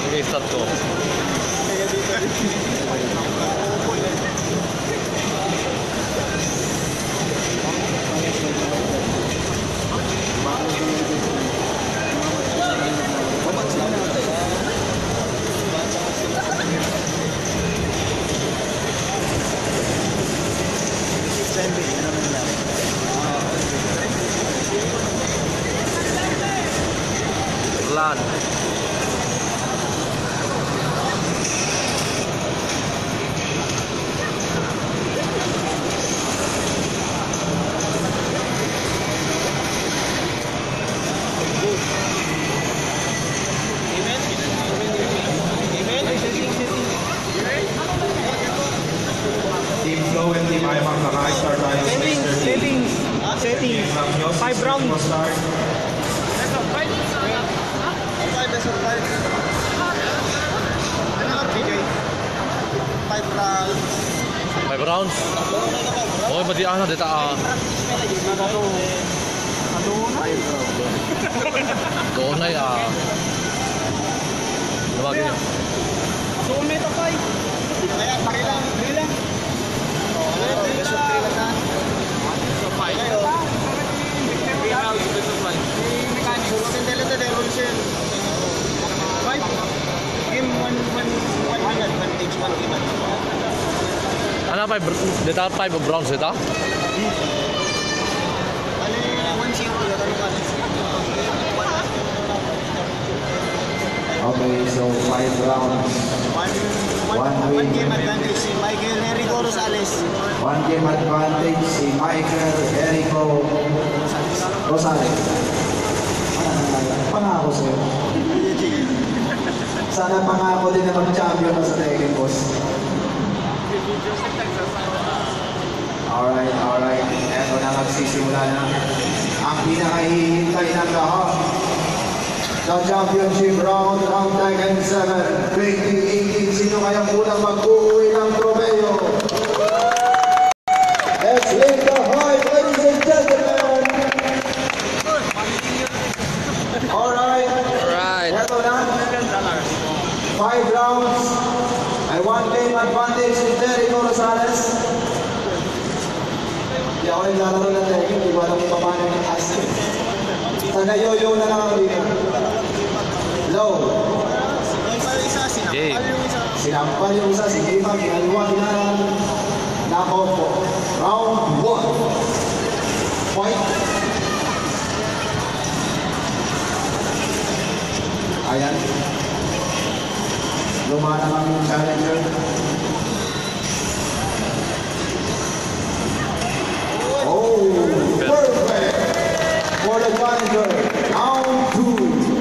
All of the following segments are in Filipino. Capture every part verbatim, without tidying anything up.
Mag-i-start ko. Lan. Team Flow and Team Aimang naka-start tayo. Settings, settings, settings. Five rounds. Five rounds. Okay, pati ano dito ah. Doon na ah. Lumagin niyo. Doon na ito, Pai. Kaya, paki lang, paki lang. Oo, beso paki lang na. So, Pai. Three rounds, beso Pai. Mechanic. Surutin nila na revolution. Five. Game one, one, one minute, one takes one game. Ano five? Dito five rounds dito? Okay, so five rounds. One, one, one, one game advantage si Michael Jericho Rosales. One game advantage si Michael Jericho Rosales. Pangako sa'yo. Sana pangako din na mag-champion na sa Tekken, boss. Alright, alright. Eto na magsisimula na. Ang pinakahihintay ng lahat. The championship round ng Tekken seven twenty eighteen. Sino kayang unang mag-uwi ng trofeo? Let's lift the hype, ladies and gentlemen. Alright. Alright. Eto na. Five rounds. Ay one game advantage si Jericho Rosales. Hindi ako yung lalaro ng Tekken. Hindi ko alam kung paano yung ask. Taga-yoyo na lang ang winner. Low. Game. Sinampal yung isa, si Gima, ginaliwa, ginalan. Knockout po. Round one. Point. Ayan. Lumanang ang challenger. Oh, perfect. For the challenger. Round two.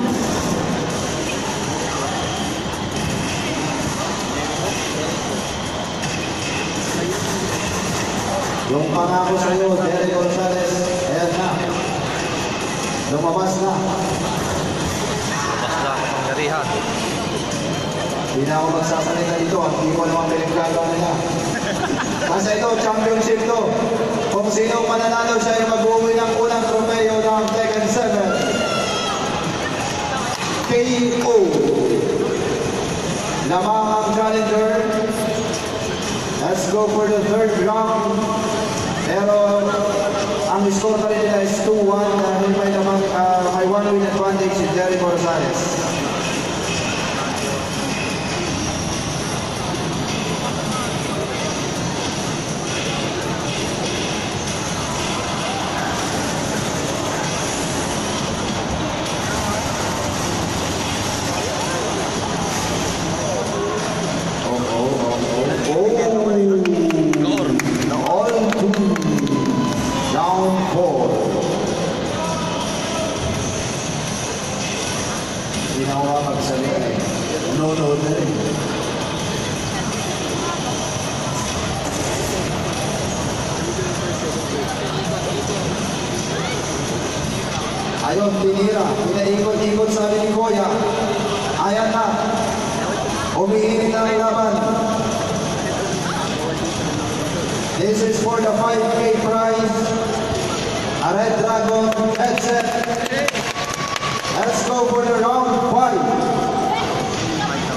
Yung pangako sa iyo, Jericho Rosales, ayan na. Lumabas na. Lumabas na ang pangyarihan. Hindi na ako magsasalita dito, hindi ko naman pinagkagawa nila. Kasi ito, championship to. Kung sino mananalo siya yung mag-uwi ng unang trofeo ng Tekken seven. K O. Lamang ang challenger. Let's go for the third round. Pero ang score pa rin nila is two one dahil may namang uh, may one win advantage si Jericho Rosales. Ayun, tinira. Pinaikot-ikot sabi ni Kuya. Ayan na. Umiinit ang laban. This is for the five K prize. A Red Dragon headset. Let's go for the round five.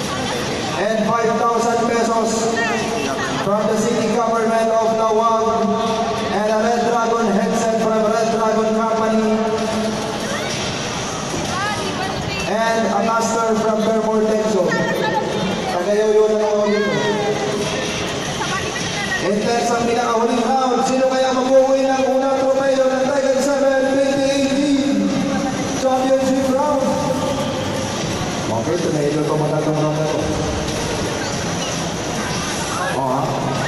and five thousand pesos from the city government of Lawag, and a Red Dragon headset from Red Dragon Company, and a master from Fairmore Texo. Tagayoyo na lang ako dito. In terms ng pinakahuling round, sino kaya mag-uwi ng unang tropeyo ng Tiger seven twenty eighteen Championship Round? Okay, tunay-ilo ko matatong round na ito. Oh, ha?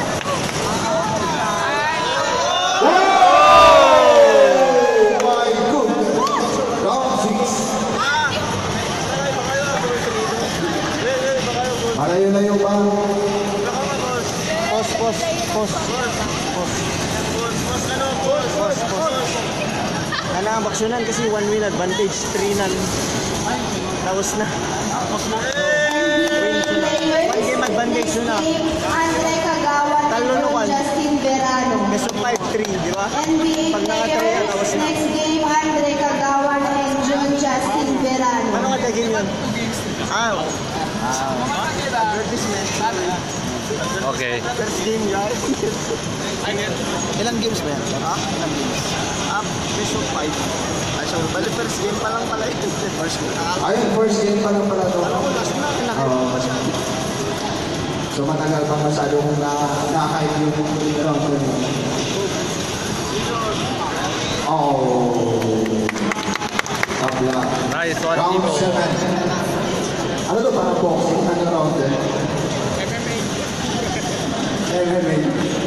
Oh my goodness! Round six. Malayo-layo pa. Pos, pos, pos. Pos. Pos, pos. Ano ang baksyonan kasi one win advantage, three none. Tapos na. One game advantage na. Andre Kagawan and Justin Verano. Meso five three, di ba? N B A Pag nakatry yan, tapos players, na. next game, Andre Kagawan and John Justin Verano. Ano ka game yun? Ah, advertisement. Okay. First game, guys. Ilang games ba yan? Ah, ilang games? Ah, Meso five. Ah, so, bali first game pa lang pala ito. First game. Ayun, first game pa lang pala ito. Last na, Oo. So matagal pa masyadong na nakain yung round ko. Oh. Tabla. Nice one, Round Ipo. seven. Ano to, parang boxing? Ano round din? M M A.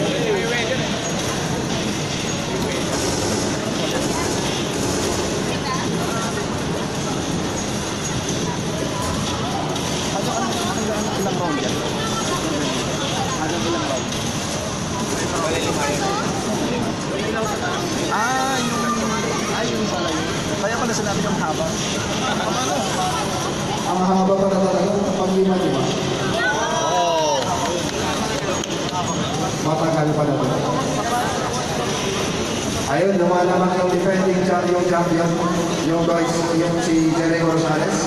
Ilang round yan? Hanggang ilang round? Ah, yung... Ah, yung pala yun. Kaya pala sinabi yung haba. Ang haba pa na talaga, pag lima, di ba? Oh. Matagal pa na ito. Ayun, lumalaman yung defending champion champion, yung guys, yung si Jericho Rosales.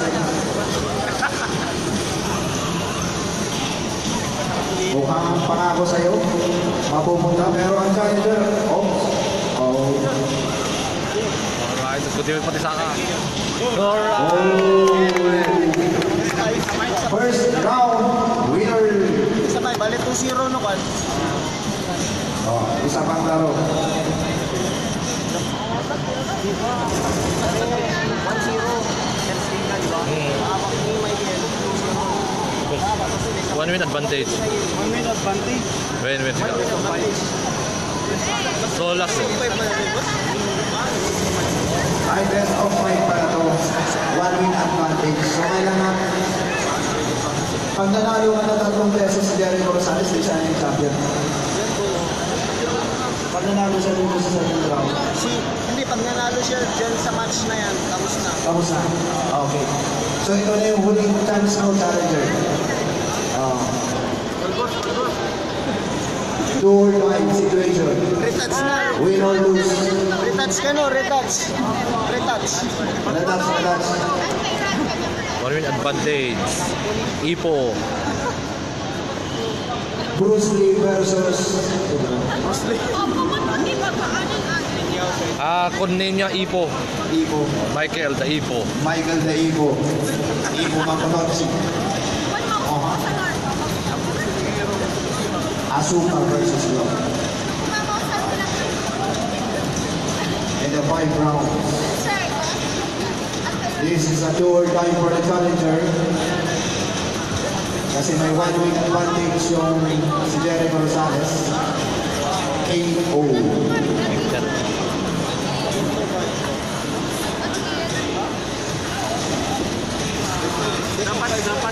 Mukhang pangako sa'yo, mapupunta, pero ang challenger, oh, oh, Alright, good game pati Saka. oh. First round, winner. Sabay, bali two zero no kan? Oh, isa pang laro. one zero. First game na, di ba? Habang ni Michael, two zero. One win advantage. One minute advantage. Win, win sila. One minute advantage. So last. Ay, best of five para to. One win advantage. So, kailangan pag nanalo ka na tatlong beses si Jericho Rosales, di siya yung champion. Pag nanalo siya dito sa second round, Si, hindi, pag nanalo siya dyan sa match na yan, tapos na. tapos na. Okay. So, ito na yung huling chance ng challenger. Uh, do or die situation. Retouch na. Win or lose. Retouch ka no, retouch. Retouch. Retouch, retouch. One win advantage. Ipo. Bruce Lee versus... Ah, kun name niya Ipo. Ipo. Michael, the Ipo. Michael the Ipo. Ipo Makonotsi. Oh. Asuka versus Lo. In the five rounds. This is a do or die for the challenger. Kasi may one win advantage yung si Jericho Rosales. K O. Dapat, dapat.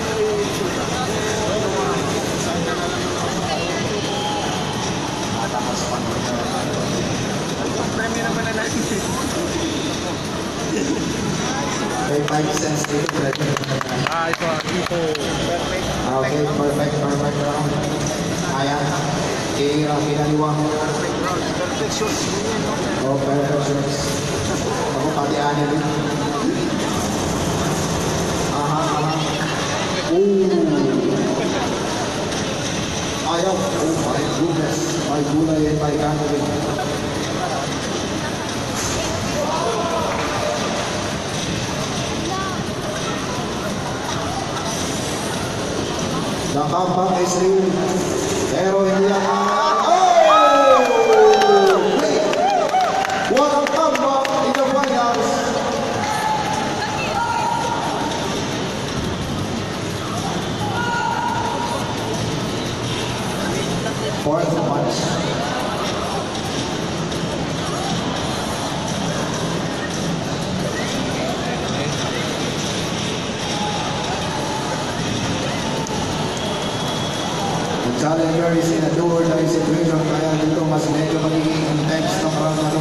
Premyo naman na natin. May five cents dito. Ah, ito ang Ipo. Okay, perfect, perfect round. Ayan. Kaya kinaliwang. Perfect shots. Oh, perfect shots. Ako pati anin. Aha, aha. Ooh. may gulay at may kanilin. The comeback is real, pero hindi ang... Oh! What a comeback in the finals! Fourth match. The challenger is in a do-or-die situation, kaya dito mas medyo magiging intense ng round na to.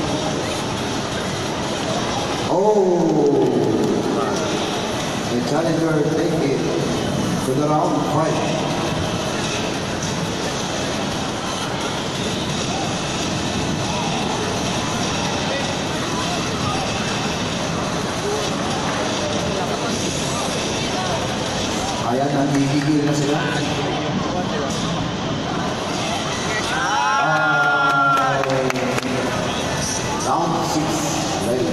Oh! The challenger take it to the round five. Ayan, nagigigil na sila. Uh, round six. Ready.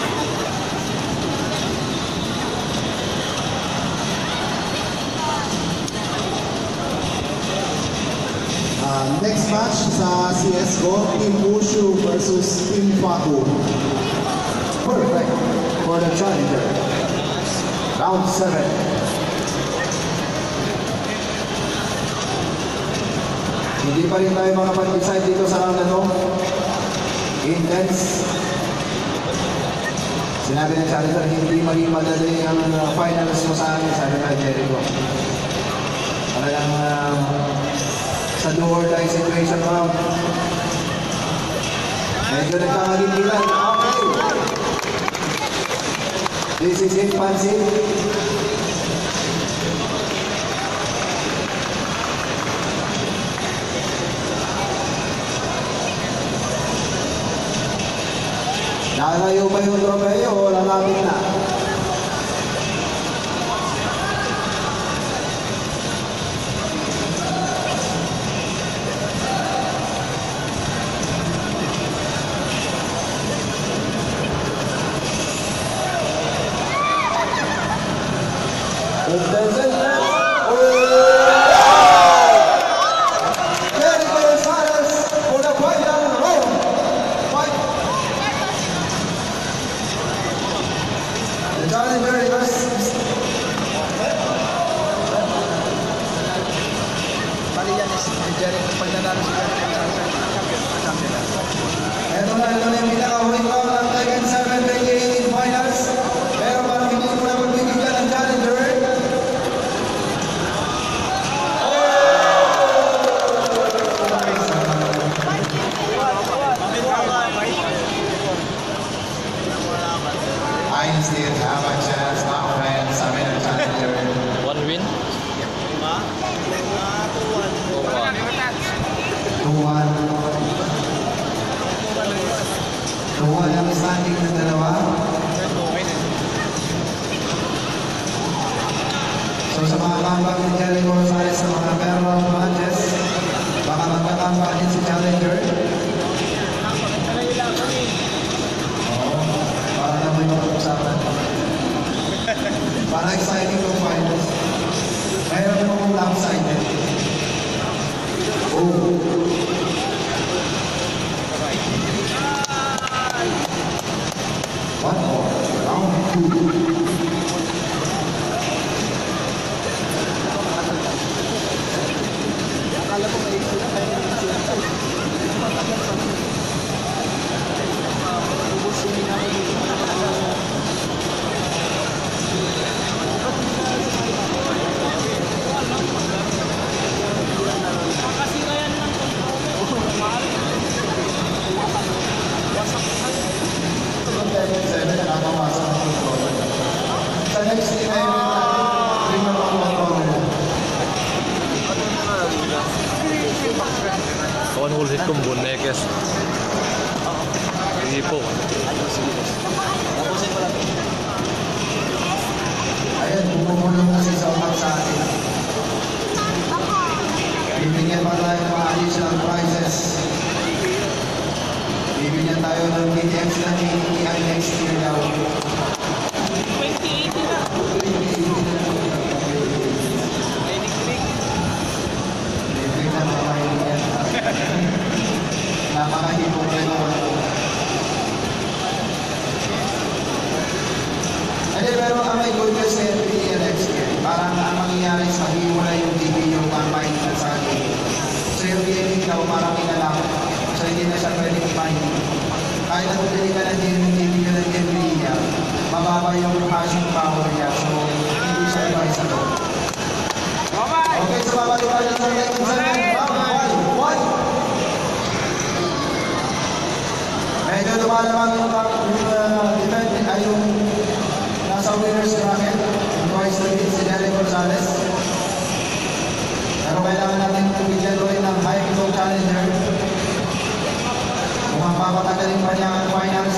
Uh, next match sa C S G O, Team Wushu versus Team Faku. Perfect for the challenger. Round seven. Hindi pa rin tayo makapag-decide dito sa round na to. Intense. Sinabi ng challenger, hindi maging madali ang uh, finals mo sa akin, sabi na Jericho. Talagang uh, sa do-or-die situation mo. Medyo nagkakagingilan. Okay. This is it, Pansin. Lalayo pa yung tropeo o lalapit na? It doesn't matter. Jericho Gonzalez for the final round. Fight. The challenger is Bali yan is Jericho pag nanalo si champion. ito na, ito na yung pinaka-huling round ng Tekken seven twenty eighteen finals. Pero parang hindi ko na magbibigyan ng challenger. I still have a chance, my friends. I'm in a challenger. One win. two one. two one ang standing ng dalawa. So sa mga comeback ni Jericho Gonzalez sa mga parallel matches, baka magka-comeback din si challenger. Oo, para na may mag-usapan. Para exciting yung finals. Mayroon mo kung lopsided. Oh. One more, round two. Akala ko may sila kaya may sila. Ubus yung mga seven, nakakawasa ng controller. Sa next game na yun, bring mo ang controller. Kawan ulit kong bonekes. Hindi po. tapusin ko lang. Ayan, bumumulong na si Saumat sa atin. Bibigyan pa tayo ng mga additional prizes. Bibigyan tayo ng K T M sila ni I next year daw. twenty eighteen na. Bibigyan na mga kaibigan. Napakahipon na naman. Hindi, pero ang may good news na yung next year, parang ang mangyayari sa hiwala yung T V yung mamay at sa akin. So yung gaming daw parang inalak. So hindi na siya pwedeng ipahin. Kahit na kung ka ng gaming T V ka ng gaming niya, mababa yung hashing power niya. So hindi siya ipahin sa loob. Okay, so babalikan niya sa akin. One, one. Medyo lumalamang yung defendant ay yung nasa winner's bracket. Twice na din si Derek Gonzalez. Pero kailangan natin bigyan rin ng high flow challenger. Kung mapapatagalin pa niya ang finals